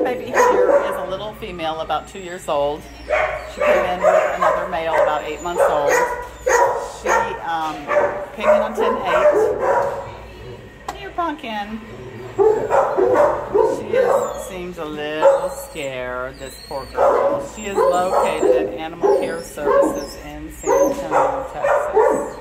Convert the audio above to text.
baby here is a little female, about 2 years old. She came in with another male, about 8 months old. She came in on 10-8. Here, Pumpkin. She seems a little scared, this poor girl. She is located at Animal Care Services in San Antonio, Texas.